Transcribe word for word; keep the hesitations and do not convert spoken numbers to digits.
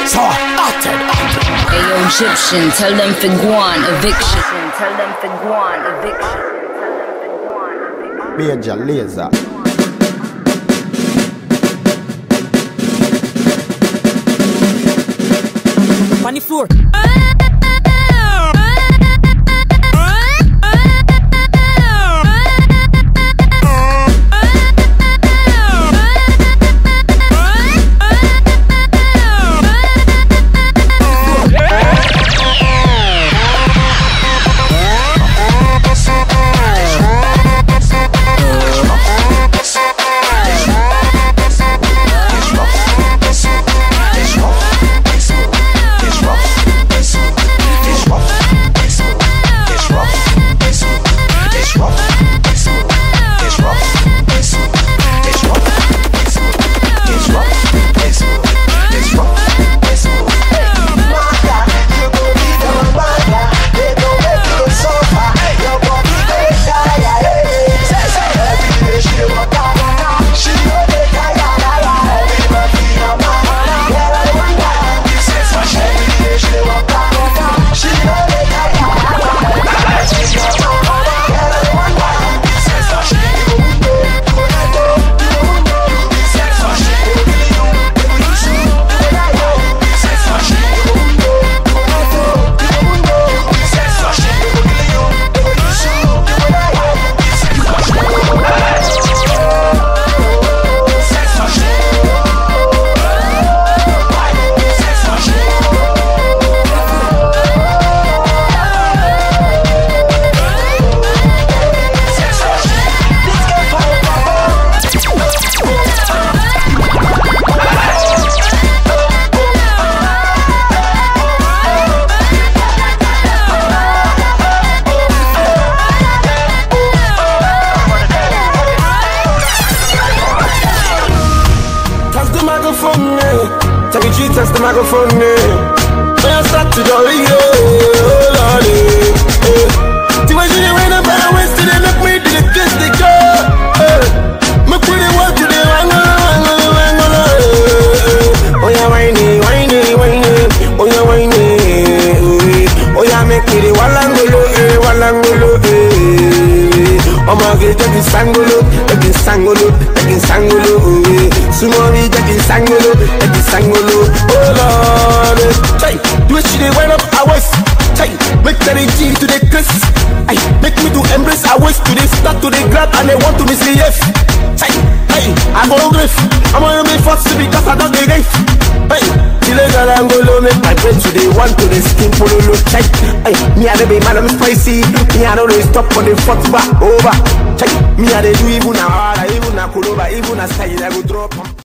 So acted. Hey yo, Egyptian, tell them for guan eviction. Tell them for guan eviction. Major Lazer. On the floor. Take a cheat, test the microphone, yeah. When I start to do it, oh Lord, yeah. See what you do when I'm bad, when still they make me do the kiss, they go, eh. Me put it work to the wang, wang, wang, wang, wang, oh yeah, whiny, whiny, whiny, oh yeah, whiny, oh yeah, make me the walangolo, eh, walangolo, eh. Oh my God, take it sangolo, take it sangolo, take it sangolo, eh. Sumori, take it sangolo, take it sangolo, oh Lord. Hey, do it, she dey wind up her waist. Hey, make that G to the kiss. Hey, make me to embrace her waist to the start to the grab and they want to misbehave. Hey, hey, I go grief. I'm gonna be forced to because I don't get grief. Hey, illegal Angolo make my brain to the one to the skin pololo. Hey, hey, me a dey be madam spicy. Me a don't stop for the foot back over. Hey, me a dey do even a hard, even a pull over, even a style I go drop.